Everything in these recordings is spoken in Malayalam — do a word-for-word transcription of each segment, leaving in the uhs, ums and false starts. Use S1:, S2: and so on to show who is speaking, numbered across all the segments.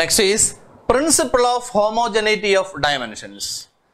S1: Next is principle of homogeneity of dimensions.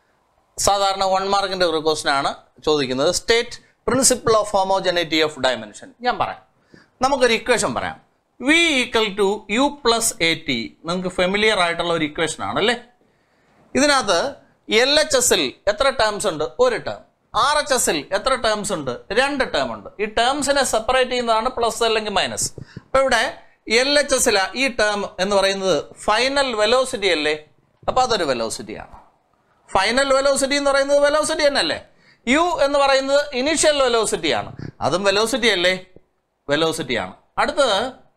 S1: സാധാരണ വൺ മാർക്കിൻ്റെ ഒരു ക്വസ്റ്റൻ ആണ് ചോദിക്കുന്നത്. State principle of homogeneity of dimension. ഞാൻ പറയാം, നമുക്കൊരു ഇക്വേഷൻ പറയാം. V equal to u plus a t. നിങ്ങൾക്ക് ഫെമിലിയർ ആയിട്ടുള്ള ഒരു ഇക്വേഷൻ ആണല്ലേ. ഇതിനകത്ത് എൽ എച്ച് എസിൽ എത്ര ടേംസ് ഉണ്ട്? ഒരു ടേം. ആർ എച്ച് എസിൽ എത്ര ടേംസ് ഉണ്ട്? രണ്ട് ടേം ഉണ്ട്. ഈ ടേംസിനെ സെപ്പറേറ്റ് ചെയ്യുന്നതാണ് പ്ലസ് അല്ലെങ്കിൽ മൈനസ്. അപ്പോൾ ഇവിടെ എൽ എച്ച് എസില ഈ ടേം എന്ന് പറയുന്നത് ഫൈനൽ വെലോസിറ്റി അല്ലേ, അപ്പോൾ അതൊരു വെലോസിറ്റിയാണ്. ഫൈനൽ വെലോസിറ്റി എന്ന് പറയുന്നത് വെലോസിറ്റി തന്നെയല്ലേ. യു എന്ന് പറയുന്നത് ഇനീഷ്യൽ വെലോസിറ്റിയാണ്, അതും വെലോസിറ്റി അല്ലേ, വെലോസിറ്റിയാണ്. അടുത്തത്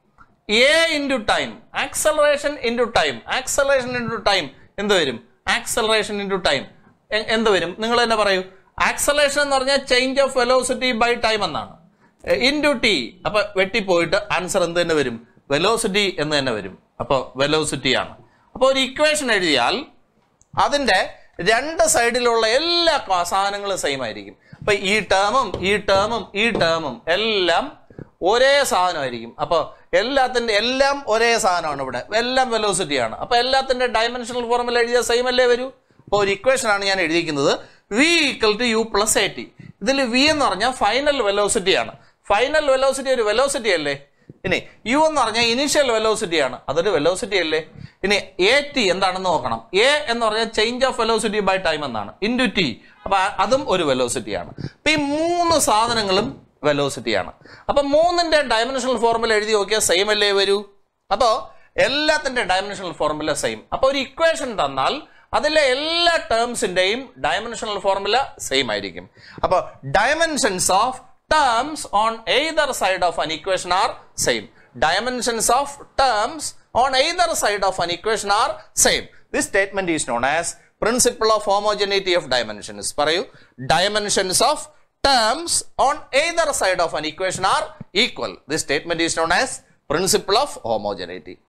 S1: a into time, acceleration into time. Acceleration into time എന്ത് വരും? ആക്സലറേഷൻ ഇൻറ്റു ടൈം എന്ത് വരും? നിങ്ങൾ തന്നെ പറയൂ. ആക്സലറേഷൻ എന്ന് പറഞ്ഞാൽ change of velocity by time എന്നാണ്. ഇൻറ്റു ടി, അപ്പൊ വെട്ടിപ്പോയിട്ട് ആൻസർ എന്ത് തന്നെ വരും? വെലോസിറ്റി എന്ന് തന്നെ വരും. അപ്പോൾ വെലോസിറ്റിയാണ്. അപ്പോൾ ഒരു ഇക്വേഷൻ എഴുതിയാൽ അതിൻ്റെ രണ്ട് സൈഡിലുള്ള എല്ലാ സാധനങ്ങളും സെയിം ആയിരിക്കും. അപ്പൊ ഈ ടേമും ഈ ടേമും ഈ ടേമും എല്ലാം ഒരേ സാധനമായിരിക്കും. അപ്പോൾ എല്ലാത്തിൻ്റെ എല്ലാം ഒരേ സാധനമാണ്, ഇവിടെ എല്ലാം വെലോസിറ്റിയാണ്. അപ്പോൾ എല്ലാത്തിൻ്റെ ഡയമെൻഷണൽ ഫോർമുല എഴുതിയാൽ സെയിം അല്ലേ വരൂ. അപ്പോൾ ഒരു ഇക്വേഷനാണ് ഞാൻ എഴുതിയിരിക്കുന്നത്, v equal to u plus a t. ഇതിൽ വി എന്ന് പറഞ്ഞാൽ ഫൈനൽ വെലോസിറ്റിയാണ്. ഫൈനൽ വെലോസിറ്റി ഒരു വെലോസിറ്റി അല്ലേ. ഇനി യു എന്ന് പറഞ്ഞാൽ ഇനീഷ്യൽ വെലോസിറ്റിയാണ്, അതൊരു വെലോസിറ്റി അല്ലേ. ഇനി എ ടി എന്താണെന്ന് നോക്കണം. എ എന്ന് പറഞ്ഞാൽ change of velocity by time എന്നാണ്. ഇൻറ്റു ടി, അപ്പൊ അതും ഒരു വെലോസിറ്റിയാണ്. അപ്പൊ ഈ മൂന്ന് സാധനങ്ങളും വെലോസിറ്റിയാണ്. അപ്പൊ മൂന്നിന്റെ ഡയമെൻഷണൽ ഫോർമുല എഴുതി നോക്കിയാൽ സെയിം അല്ലേ വരൂ. അപ്പോ എല്ലാത്തിന്റെ ഡയമെൻഷണൽ ഫോർമുല സെയിം. അപ്പൊ ഒരു ഇക്വേഷൻ തന്നാൽ അതിലെ എല്ലാ ടേംസിന്റെയും ഡയമെൻഷണൽ ഫോർമുല സെയിം ആയിരിക്കും. അപ്പൊ dimensions of terms on either side of an equation are same. Dimensions of terms on either side of an equation are same. This statement is known as principle of homogeneity of dimensions. Parayu, dimensions of terms on either side of an equation are equal. This statement is known as principle of homogeneity.